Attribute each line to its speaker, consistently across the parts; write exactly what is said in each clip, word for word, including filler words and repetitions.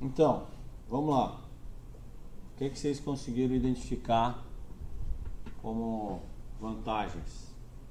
Speaker 1: Então, vamos lá. O que, que vocês conseguiram identificar como vantagens?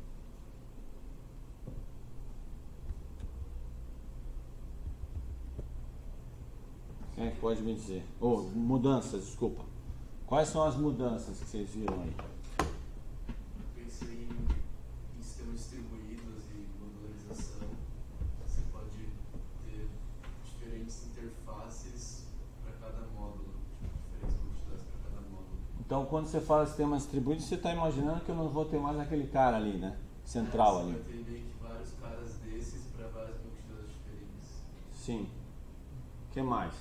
Speaker 1: Quem é que pode me dizer? Ou oh, mudanças, desculpa. Quais são as mudanças que vocês viram aí?
Speaker 2: Pensei em sistemas distribuídos e modularização. Você pode ter diferentes interfaces para cada módulo, diferentes quantidades para cada módulo.
Speaker 1: Então, quando você fala sistema distribuído, você está imaginando que eu não vou ter mais aquele cara ali, né? Central
Speaker 2: é,
Speaker 1: ali.
Speaker 2: Você vai ter meio que vários caras desses para várias quantidades diferentes.
Speaker 1: Sim. O que mais?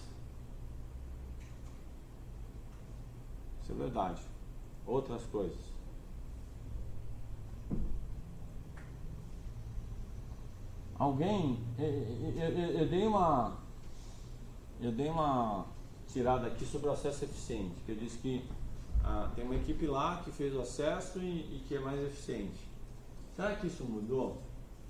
Speaker 1: Isso é verdade. Outras coisas. Alguém, eu, eu, eu, eu dei uma, eu dei uma tirada aqui sobre o acesso eficiente, que eu disse que ah, tem uma equipe lá que fez o acesso e, e que é mais eficiente. Será que isso mudou?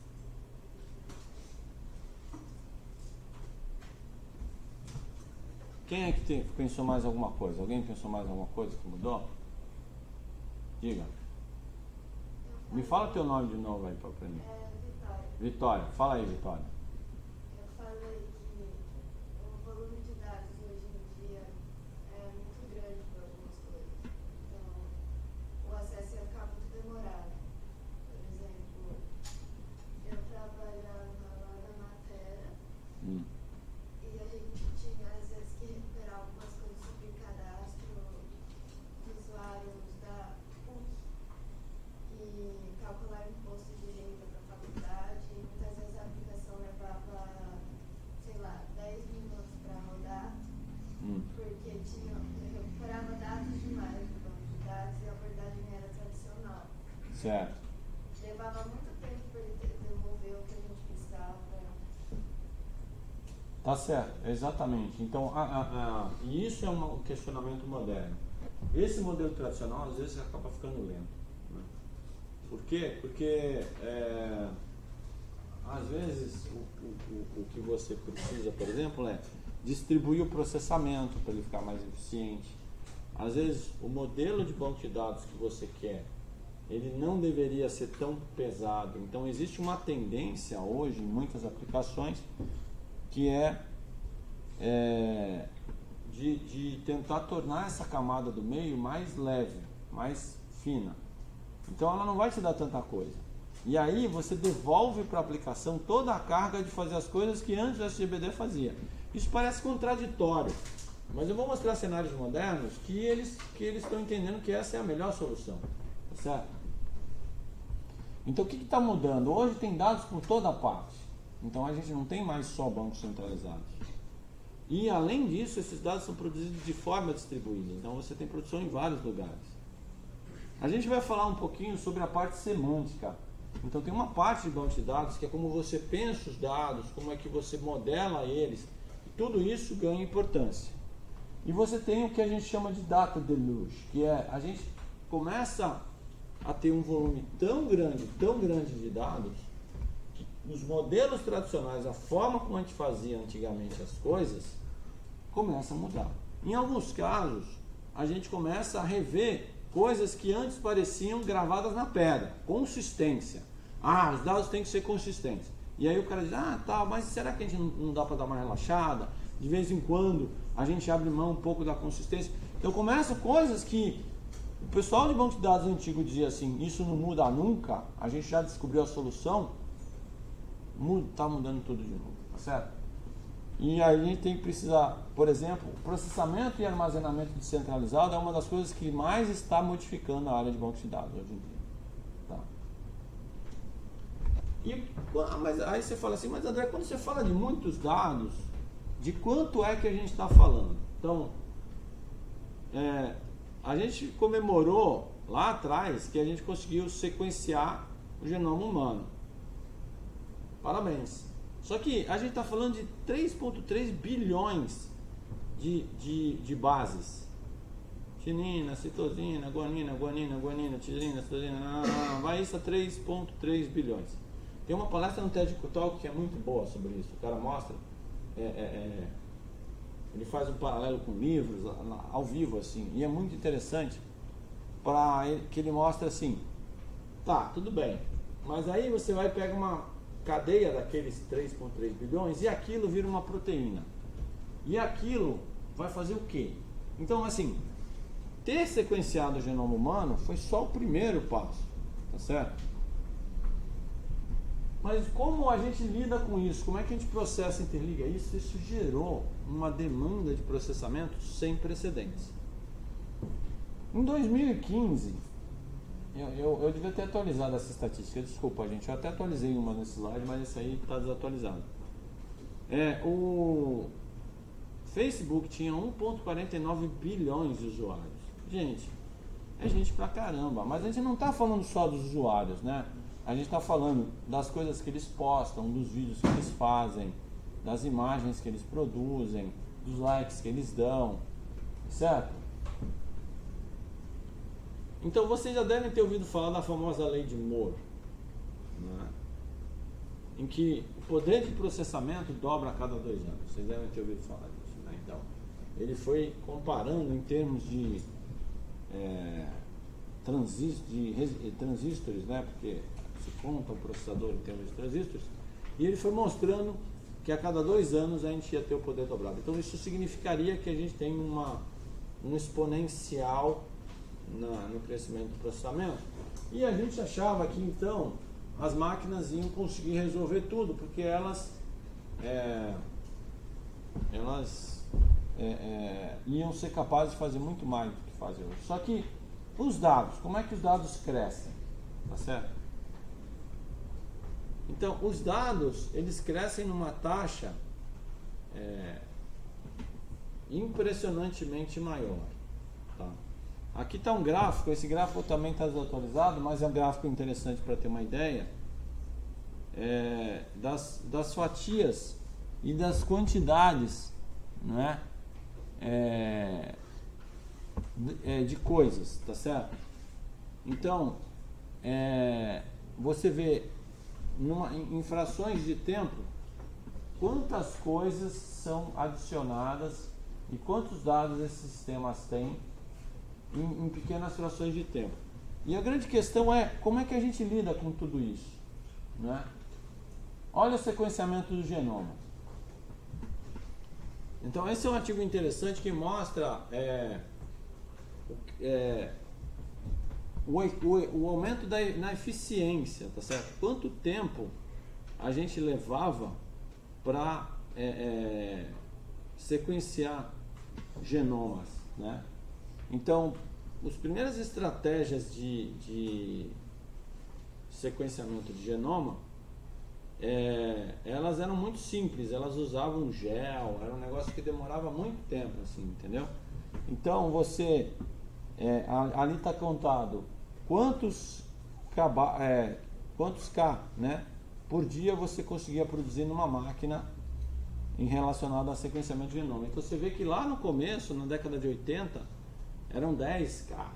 Speaker 1: Quem é que tem, pensou mais alguma coisa? Alguém pensou mais alguma coisa que mudou? Diga. Me fala teu nome de novo aí para aprender.
Speaker 3: É, Vitória.
Speaker 1: Vitória. Fala aí, Vitória.
Speaker 3: Eu falei que o volume de dados hoje em dia é muito grande para algumas coisas. Então, o acesso ia ficar muito demorado. Por exemplo, eu trabalhava lá na matéria
Speaker 1: Hum.
Speaker 3: e a gente tinha às vezes que recuperar algumas coisas sobre cadastro de usuários da P U C e calcular imposto de renda para a faculdade. E muitas vezes a aplicação levava, sei lá, dez minutos para rodar,
Speaker 1: Hum.
Speaker 3: porque tinha, eu recuperava dados demais do banco de dados e a abordagem era tradicional.
Speaker 1: Certo.
Speaker 3: Levava muito tempo para ele ter- devolver o que a gente precisava.
Speaker 1: Tá certo, exatamente. Então, a, a, a, e isso é um questionamento moderno. Esse modelo tradicional, às vezes, acaba ficando lento. Né? Por quê? Porque, é, às vezes, o, o, o que você precisa, por exemplo, é distribuir o processamento para ele ficar mais eficiente. Às vezes, o modelo de banco de dados que você quer, ele não deveria ser tão pesado. Então, existe uma tendência hoje, em muitas aplicações, que é, é de, de tentar tornar essa camada do meio mais leve, mais fina. Então ela não vai te dar tanta coisa. E aí você devolve para a aplicação toda a carga de fazer as coisas que antes o S G B D fazia. Isso parece contraditório, mas eu vou mostrar cenários modernos que eles que eles estão entendendo que essa é a melhor solução. Tá certo? Então o que está mudando? Hoje tem dados por toda parte. Então a gente não tem mais só bancos centralizados. E além disso, esses dados são produzidos de forma distribuída. Então você tem produção em vários lugares. A gente vai falar um pouquinho sobre a parte semântica. Então tem uma parte de banco de dados que é como você pensa os dados, como é que você modela eles. E tudo isso ganha importância. E você tem o que a gente chama de data deluge, que é a gente começa a ter um volume tão grande, tão grande de dados, os modelos tradicionais, a forma como a gente fazia antigamente as coisas, começa a mudar. Em alguns casos, a gente começa a rever coisas que antes pareciam gravadas na pedra. Consistência. Ah, os dados têm que ser consistentes. E aí o cara diz, ah, tá, mas será que a gente não, não dá para dar uma relaxada? De vez em quando a gente abre mão um pouco da consistência. Então começam coisas que o pessoal de banco de dados antigo dizia assim, isso não muda nunca, a gente já descobriu a solução. Está mudando tudo de novo, tá certo? E aí a gente tem que precisar, por exemplo, processamento e armazenamento descentralizado é uma das coisas que mais está modificando a área de bancos de dados hoje em dia. Tá? E, mas aí você fala assim, mas André, quando você fala de muitos dados, de quanto é que a gente está falando? Então, é, a gente comemorou lá atrás que a gente conseguiu sequenciar o genoma humano. Parabéns. Só que a gente está falando de três vírgula três bilhões de, de, de bases. Tinina, citosina, guanina, guanina, guanina, tirina, citosina, não, não, não, vai isso a três vírgula três bilhões. Tem uma palestra no TED Talk que é muito boa sobre isso. O cara mostra é, é, é, ele faz um paralelo com livros, ao vivo, assim, e é muito interessante, para que ele mostra assim, tá, tudo bem, mas aí você vai pegar uma cadeia daqueles três vírgula três bilhões e aquilo vira uma proteína. E aquilo vai fazer o quê? Então, assim, ter sequenciado o genoma humano foi só o primeiro passo, tá certo? Mas como a gente lida com isso? Como é que a gente processa e interliga isso? Isso gerou uma demanda de processamento sem precedentes. Em dois mil e quinze, eu, eu, eu devia ter atualizado essa estatística, desculpa gente, eu até atualizei uma nesse slide, mas esse aí está desatualizado. É, o Facebook tinha um vírgula quarenta e nove bilhões de usuários. Gente, é gente pra caramba, mas a gente não está falando só dos usuários, né? A gente está falando das coisas que eles postam, dos vídeos que eles fazem, das imagens que eles produzem, dos likes que eles dão, certo? Então vocês já devem ter ouvido falar da famosa lei de Moore, né? Em que o poder de processamento dobra a cada dois anos. Vocês devem ter ouvido falar disso, né? Então, ele foi comparando em termos de, é, transist, de transistores, né? Porque se conta o processador em termos de transistores, e ele foi mostrando que a cada dois anos a gente ia ter o poder dobrado. Então isso significaria que a gente tem uma, um exponencial na, no crescimento do processamento, e a gente achava que então as máquinas iam conseguir resolver tudo, porque elas é, elas é, é, iam ser capazes de fazer muito mais do que fazem hoje. Só que os dados, como é que os dados crescem? Tá certo? Então, os dados, eles crescem numa taxa é, impressionantemente maior. Tá? Aqui está um gráfico, esse gráfico também está desatualizado, mas é um gráfico interessante para ter uma ideia é, das, das fatias e das quantidades, né, é, de, de coisas, tá certo? Então, é, você vê numa, em frações de tempo quantas coisas são adicionadas e quantos dados esses sistemas têm em, em pequenas frações de tempo. E a grande questão é como é que a gente lida com tudo isso, né? Olha o sequenciamento do genoma. Então esse é um artigo interessante que mostra é, é, o, o, o aumento da, na eficiência, tá certo? Quanto tempo a gente levava para é, é, sequenciar genomas, né? Então, as primeiras estratégias de, de sequenciamento de genoma, é, elas eram muito simples, elas usavam gel, era um negócio que demorava muito tempo, assim, entendeu? Então, você, é, ali está contado quantos, é, quantos K, né, por dia você conseguia produzir numa máquina em relacionado a sequenciamento de genoma. Então, você vê que lá no começo, na década de oitenta, eram dez K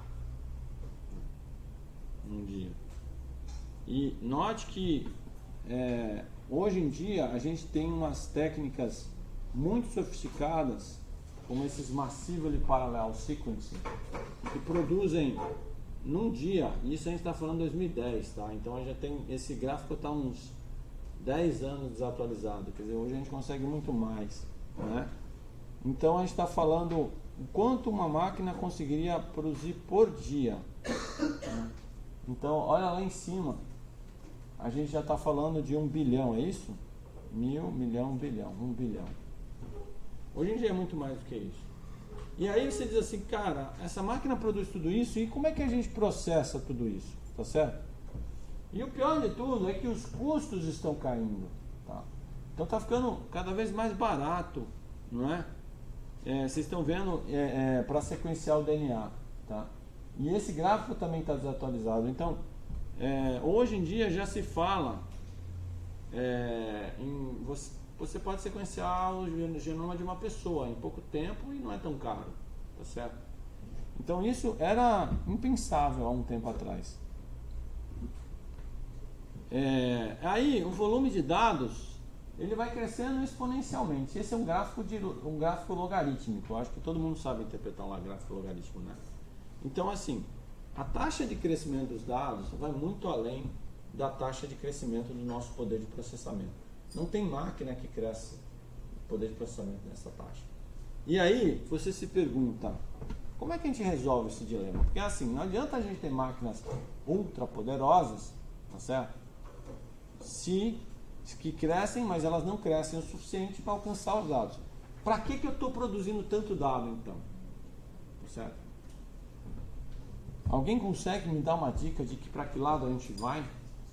Speaker 1: um dia. E note que é, hoje em dia a gente tem umas técnicas muito sofisticadas, como esses Massively Parallel Sequencing, que produzem num dia, isso a gente está falando em dois mil e dez, tá? Então a gente já tem, esse gráfico está uns dez anos desatualizado, quer dizer, hoje a gente consegue muito mais, né? Então a gente está falando o quanto uma máquina conseguiria produzir por dia, né? Então olha lá em cima, a gente já está falando de um bilhão, é isso? Mil, milhão, bilhão, um bilhão. Hoje em dia é muito mais do que isso. E aí você diz assim, cara, essa máquina produz tudo isso, e como é que a gente processa tudo isso? Tá certo? E o pior de tudo é que os custos estão caindo, tá? Então está ficando cada vez mais barato, não é? É, vocês estão vendo é, é, para sequenciar o D N A, tá? E esse gráfico também está desatualizado. Então, é, hoje em dia já se fala é, em você, você pode sequenciar o genoma de uma pessoa em pouco tempo e não é tão caro, tá certo? Então isso era impensável há um tempo atrás. É, aí o volume de dados ele vai crescendo exponencialmente. Esse é um gráfico, de, um gráfico logarítmico. Eu acho que todo mundo sabe interpretar um gráfico logarítmico, né? Então, assim, a taxa de crescimento dos dados vai muito além da taxa de crescimento do nosso poder de processamento. Não tem máquina que cresce o poder de processamento nessa taxa. E aí, você se pergunta, como é que a gente resolve esse dilema? Porque assim, não adianta a gente ter máquinas ultra poderosas, tá certo? Se, que crescem, mas elas não crescem o suficiente para alcançar os dados. Para que, que eu estou produzindo tanto dado, então? Tá certo? Alguém consegue me dar uma dica de que para que lado a gente vai?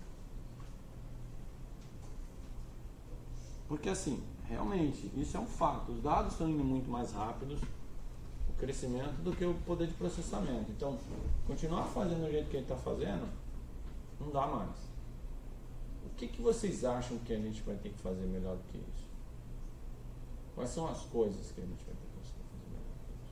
Speaker 1: Porque assim, realmente, isso é um fato. Os dados estão indo muito mais rápidos, o crescimento, do que o poder de processamento. Então, continuar fazendo do jeito que a gente está fazendo, não dá mais. O que, que vocês acham que a gente vai ter que fazer melhor do que isso? Quais são as coisas que a gente vai ter que fazer melhor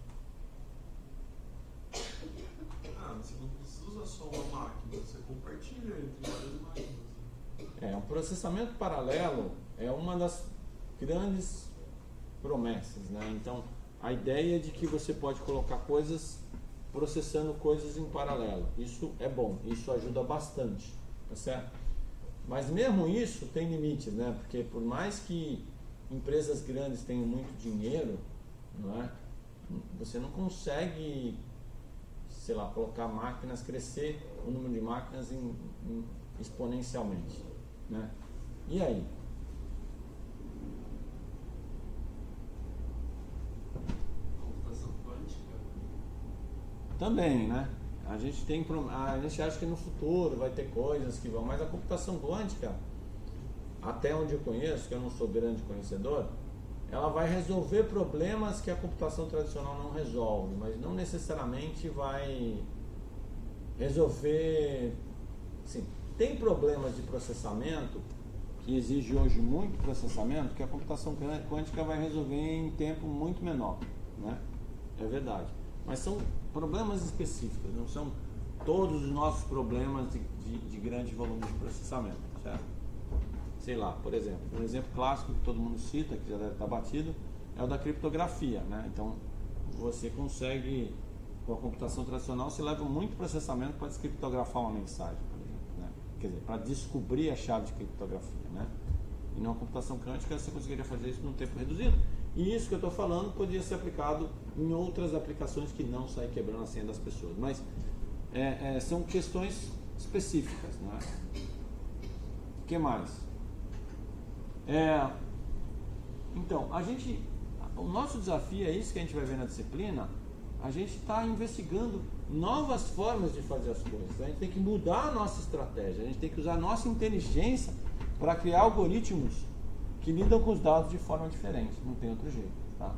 Speaker 1: do que isso?
Speaker 4: Ah, você não precisa usar só uma máquina, você compartilha entre várias máquinas.
Speaker 1: É, um processamento paralelo é uma das grandes promessas, né? Então, a ideia de que você pode colocar coisas, processando coisas em paralelo, isso é bom, isso ajuda bastante, tá certo? Mas mesmo isso tem limites, né? Porque por mais que empresas grandes tenham muito dinheiro, não é? Você não consegue, sei lá, colocar máquinas, crescer o número de máquinas em, em, exponencialmente, né? E aí?
Speaker 4: Computação quântica?
Speaker 1: Também, né? A gente tem, a gente acha que no futuro vai ter coisas que vão, mas a computação quântica, até onde eu conheço, que eu não sou grande conhecedor, ela vai resolver problemas que a computação tradicional não resolve, mas não necessariamente vai resolver. Assim, tem problemas de processamento que exige hoje muito processamento que a computação quântica vai resolver em tempo muito menor, né? É verdade. Mas são problemas específicos, não são todos os nossos problemas de, de, de grande volume de processamento, certo? Sei lá, por exemplo, um exemplo clássico que todo mundo cita, que já deve estar batido, é o da criptografia, né? Então, você consegue, com a computação tradicional, você leva muito processamento para descriptografar uma mensagem, por exemplo, né? Quer dizer, para descobrir a chave de criptografia, né? E numa computação quântica você conseguiria fazer isso num tempo reduzido. E isso que eu estou falando podia ser aplicado em outras aplicações que não saem quebrando a senha das pessoas. Mas é, é, são questões específicas, né? O que mais? É, então, a gente, o nosso desafio é isso que a gente vai ver na disciplina. A gente está investigando novas formas de fazer as coisas. A gente tem que mudar a nossa estratégia. A gente tem que usar a nossa inteligência para criar algoritmos que lidam com os dados de forma diferente. Não tem outro jeito, tá?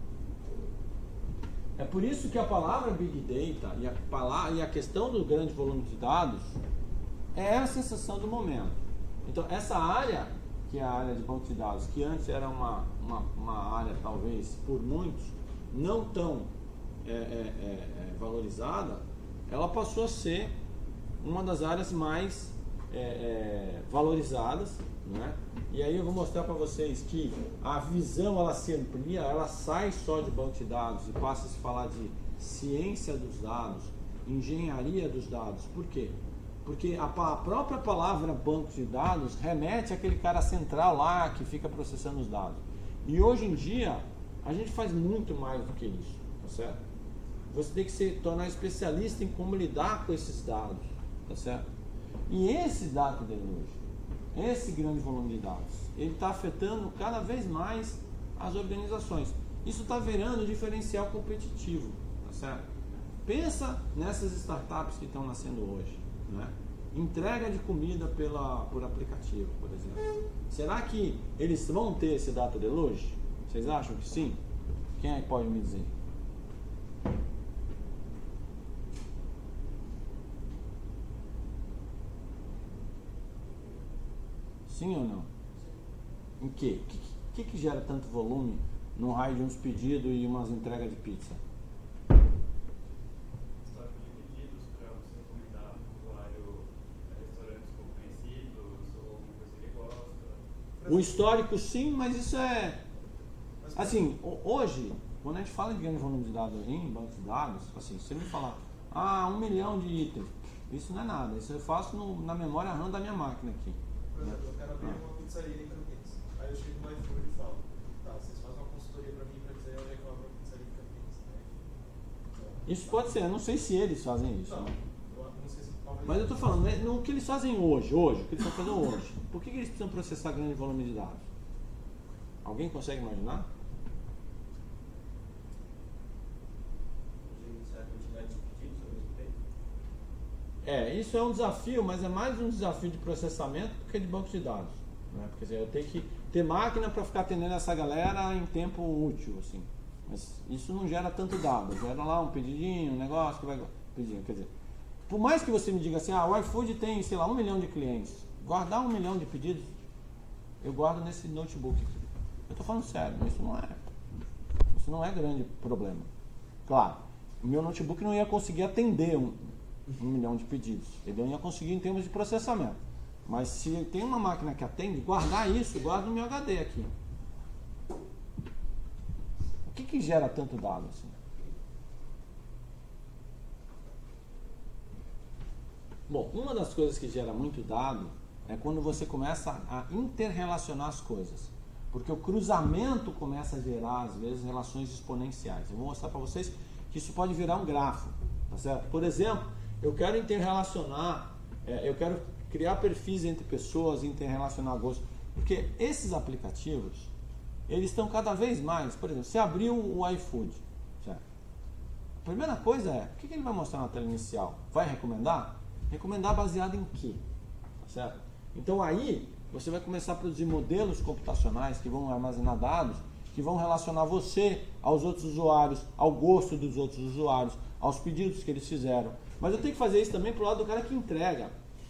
Speaker 1: É por isso que a palavra Big Data e a, palavra, e a questão do grande volume de dados é a sensação do momento. Então, essa área, que é a área de banco de dados, que antes era uma, uma, uma área, talvez, por muitos, não tão é, é, é, valorizada, ela passou a ser uma das áreas mais é, é, valorizadas, né? E aí eu vou mostrar para vocês que a visão ela se amplia, ela sai só de banco de dados e passa a se falar de ciência dos dados, engenharia dos dados. Por quê? Porque a, a própria palavra banco de dados remete àquele cara central lá que fica processando os dados. E hoje em dia a gente faz muito mais do que isso, tá certo? Você tem que se tornar especialista em como lidar com esses dados, tá certo? E esse dado deluge, esse grande volume de dados, ele está afetando cada vez mais as organizações. Isso está virando diferencial competitivo, tá certo? Pensa nessas startups que estão nascendo hoje, né? Entrega de comida pela, por aplicativo, por exemplo. Será que eles vão ter esse data deluge? Vocês acham que sim? Quem aí pode me dizer? Sim ou não? Em quê? O que, que, que gera tanto volume no raio de uns pedidos e umas entregas de pizza?
Speaker 2: Histórico de pedidos para você recomendar para o usuário restaurantes pouco conhecidos ou alguma coisa que ele gosta.
Speaker 1: O histórico sim, mas isso é... Assim, hoje, quando a gente fala de grande volume de dados em banco de dados, assim, se você me falar, ah, um milhão de itens, isso não é nada, isso eu faço no, na memória RAM da minha máquina aqui.
Speaker 5: Por exemplo, eu quero abrir
Speaker 1: Ah.
Speaker 5: uma pizzaria em Campinas. Aí eu chego no iFood e falo, tá, vocês fazem uma consultoria pra mim pra dizer onde é que eu abro uma pizzaria em Campinas. Né?
Speaker 1: Isso pode ser, eu não sei se eles fazem isso.
Speaker 5: Não,
Speaker 1: Né?
Speaker 5: eu não sei se talvez...
Speaker 1: Mas eu estou falando, né, no que eles fazem hoje, hoje, o que eles estão fazendo hoje. Por que, que eles precisam processar grande volume de dados? Alguém consegue imaginar? É, isso é um desafio, mas é mais um desafio de processamento do que de banco de dados. Né? Quer dizer, eu tenho que ter máquina para ficar atendendo essa galera em tempo útil, assim. Mas isso não gera tanto dado, gera lá um pedidinho, um negócio que vai... Pedidinho, quer dizer, por mais que você me diga assim, ah, o iFood tem, sei lá, um milhão de clientes, guardar um milhão de pedidos, eu guardo nesse notebook aqui. Eu estou falando sério, isso não é, isso não é grande problema. Claro, o meu notebook não ia conseguir atender um, um milhão de pedidos, ele não ia conseguir em termos de processamento. Mas se tem uma máquina que atende, guardar isso, guarda no meu H D aqui. O que que gera tanto dado assim? Bom, uma das coisas que gera muito dado é quando você começa a interrelacionar as coisas. Porque o cruzamento começa a gerar, às vezes, relações exponenciais. Eu vou mostrar para vocês que isso pode virar um grafo. Tá certo? Por exemplo, eu quero interrelacionar, é, eu quero criar perfis entre pessoas, interrelacionar gostos. Porque esses aplicativos, eles estão cada vez mais... Por exemplo, você abriu o iFood. Certo? A primeira coisa é, o que que ele vai mostrar na tela inicial? Vai recomendar? Recomendar baseado em quê? Tá certo? Então aí você vai começar a produzir modelos computacionais que vão armazenar dados, que vão relacionar você aos outros usuários, ao gosto dos outros usuários, aos pedidos que eles fizeram. Mas eu tenho que fazer isso também pro lado do cara que entrega.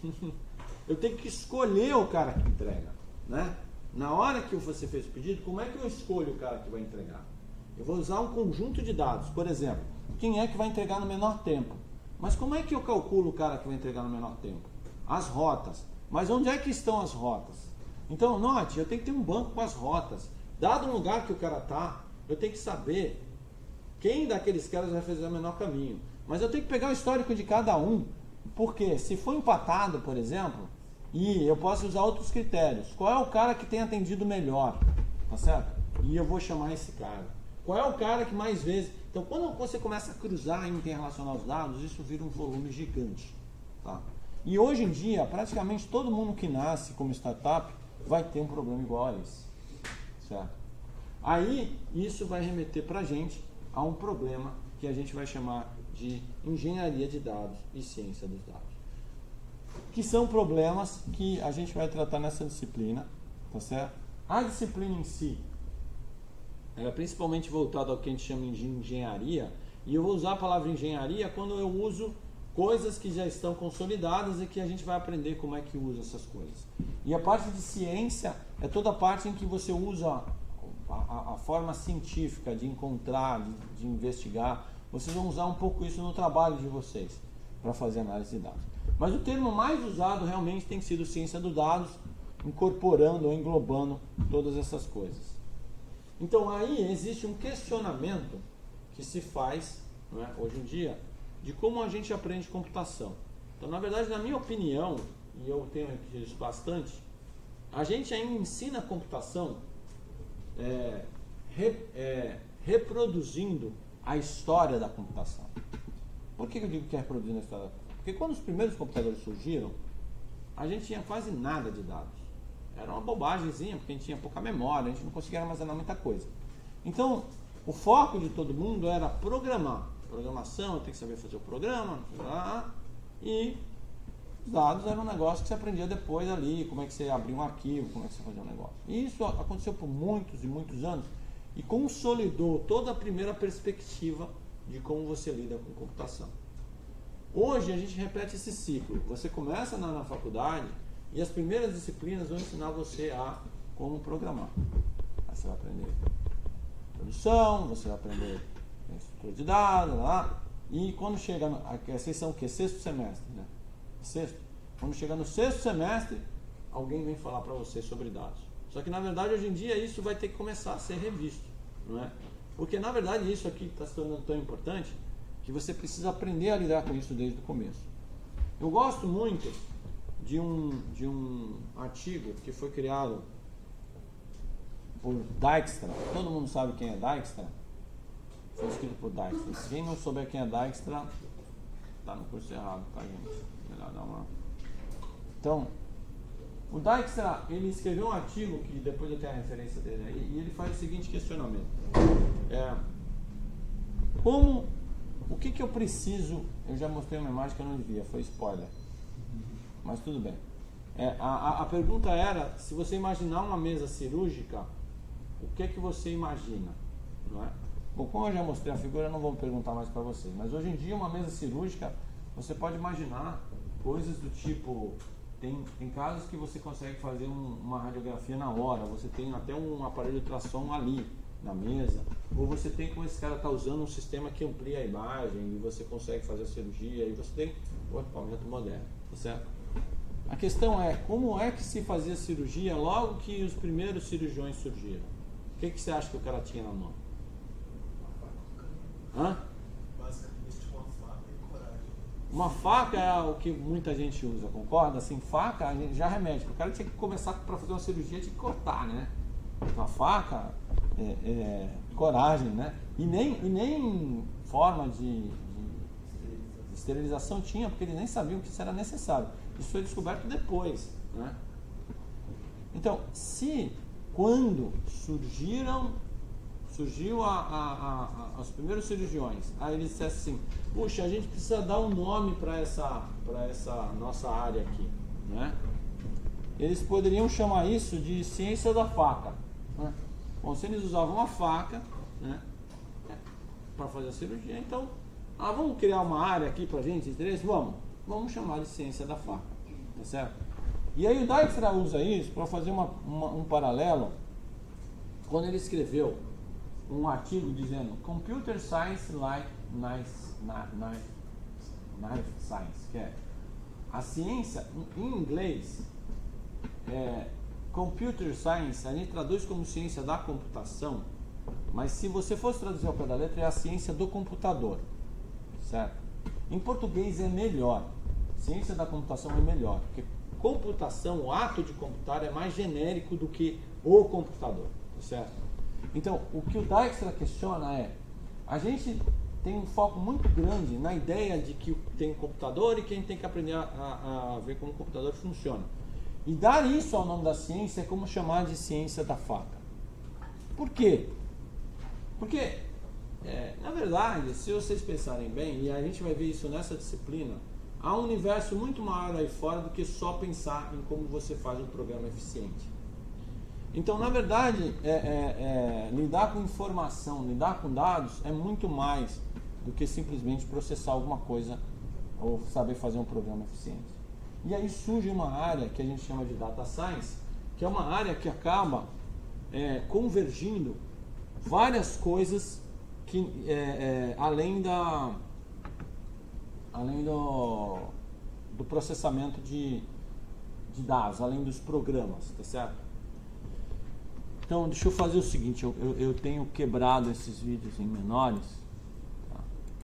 Speaker 1: Eu tenho que escolher o cara que entrega, né? Na hora que você fez o pedido, como é que eu escolho o cara que vai entregar? Eu vou usar um conjunto de dados. Por exemplo, quem é que vai entregar no menor tempo? Mas como é que eu calculo o cara que vai entregar no menor tempo? As rotas. Mas onde é que estão as rotas? Então, note, eu tenho que ter um banco com as rotas. Dado o lugar que o cara está, eu tenho que saber quem daqueles caras vai fazer o menor caminho. Mas eu tenho que pegar o histórico de cada um. Porque se for empatado, por exemplo, e eu posso usar outros critérios. Qual é o cara que tem atendido melhor? Tá certo? E eu vou chamar esse cara. Qual é o cara que mais vezes... Então, quando você começa a cruzar e interrelacionar os dados, isso vira um volume gigante. Tá? E hoje em dia, praticamente todo mundo que nasce como startup vai ter um problema igual a esse. Certo? Aí, isso vai remeter para a gente a um problema que a gente vai chamar de engenharia de dados e ciência dos dados. Que são problemas que a gente vai tratar nessa disciplina. Tá certo? A disciplina em si, ela é principalmente voltada ao que a gente chama de engenharia, e eu vou usar a palavra engenharia quando eu uso coisas que já estão consolidadas e que a gente vai aprender como é que usa essas coisas. E a parte de ciência é toda a parte em que você usa a, a, a forma científica de encontrar, de, de investigar. Vocês vão usar um pouco isso no trabalho de vocês para fazer análise de dados. Mas o termo mais usado realmente tem sido ciência dos dados, incorporando ou englobando todas essas coisas. Então aí existe um questionamento que se faz, não é, hoje em dia, de como a gente aprende computação. Então, na verdade, na minha opinião, e eu tenho isso bastante, a gente ainda ensina a computação é, re, é, reproduzindo a história da computação. Por que eu digo que é reproduzindo a história da computação? Porque quando os primeiros computadores surgiram, a gente tinha quase nada de dados. Era uma bobagemzinha, porque a gente tinha pouca memória, a gente não conseguia armazenar muita coisa. Então, o foco de todo mundo era programar. Programação, tem que saber fazer o programa, e os dados eram um negócio que você aprendia depois ali, como é que você abria um arquivo, como é que você fazia um negócio. E isso aconteceu por muitos e muitos anos e consolidou toda a primeira perspectiva de como você lida com computação. Hoje a gente repete esse ciclo. Você começa na, na faculdade e as primeiras disciplinas vão ensinar você a como programar. Aí você vai aprender produção, você vai aprender estrutura de dados, lá, e quando chega, no, vocês são o quê? Sexto semestre, né? Sexto. Quando chega no sexto semestre, alguém vem falar para você sobre dados. Só que na verdade hoje em dia isso vai ter que começar a ser revisto, não é? Porque na verdade isso aqui está se tornando tão importante que você precisa aprender a lidar com isso desde o começo. Eu gosto muito de um, de um artigo que foi criado por Dijkstra. Todo mundo sabe quem é Dijkstra? Foi escrito por Dijkstra. Quem não souber quem é Dijkstra, está no curso errado, tá, gente? Melhor dar uma... Então, o Dijkstra, ele escreveu um artigo que depois eu tenho a referência dele aí, e ele faz o seguinte questionamento. É, como, o que que eu preciso, eu já mostrei uma imagem que eu não devia, foi spoiler, mas tudo bem. É, a, a, a pergunta era, se você imaginar uma mesa cirúrgica, o que que você imagina, não é? Bom, como eu já mostrei a figura, eu não vou perguntar mais para vocês, mas hoje em dia uma mesa cirúrgica, você pode imaginar coisas do tipo, tem, tem casos que você consegue fazer um, uma radiografia na hora, você tem até um aparelho de ultrassom ali na mesa, ou você tem, como esse cara está usando, um sistema que amplia a imagem e você consegue fazer a cirurgia, e você tem o equipamento moderno, tá certo? A questão é, como é que se fazia cirurgia logo que os primeiros cirurgiões surgiram? O que, que você acha que o cara tinha na mão? Hã?
Speaker 5: Basicamente uma faca e coragem.
Speaker 1: Uma faca é o que muita gente usa, concorda? Assim, faca a gente já remete. O cara tinha que começar para fazer uma cirurgia, tinha que cortar, né? Uma faca é, é coragem, né? E nem, e nem forma de, de esterilização tinha, porque eles nem sabiam que isso era necessário. Isso foi descoberto depois, né? Então, se quando surgiram surgiu a, a, a, a, os primeiros cirurgiões, aí eles dissessem assim, puxa, a gente precisa dar um nome para essa, para essa nossa área aqui, né? Eles poderiam chamar isso de ciência da faca, né? Bom, se eles usavam a faca, né, para fazer a cirurgia, então, ah, vamos criar uma área aqui para a gente, interesse? Vamos, vamos chamar de ciência da faca, tá certo? E aí o Dijkstra usa isso para fazer uma, uma, um paralelo, quando ele escreveu um artigo dizendo Computer Science like knife, knife, knife Science, que é a ciência, em inglês, é, Computer Science, a gente traduz como ciência da computação, mas se você fosse traduzir ao pé da letra, é a ciência do computador, certo? Em português é melhor, ciência da computação é melhor, porque computação, o ato de computar é mais genérico do que o computador, certo? Então, o que o Dijkstra questiona é, a gente tem um foco muito grande na ideia de que tem um computador e que a gente tem que aprender a, a, a ver como o computador funciona. E dar isso ao nome da ciência é como chamar de ciência da faca. Por quê? Porque, é, na verdade, se vocês pensarem bem, e a gente vai ver isso nessa disciplina, há um universo muito maior aí fora do que só pensar em como você faz um programa eficiente. Então, na verdade, é, é, é, lidar com informação, lidar com dados é muito mais do que simplesmente processar alguma coisa ou saber fazer um programa eficiente. E aí surge uma área que a gente chama de Data Science, que é uma área que acaba é, convergindo várias coisas que, é, é, além, da, além do, do processamento de, de dados, além dos programas, tá certo? Então, deixa eu fazer o seguinte, eu, eu, eu tenho quebrado esses vídeos em menores,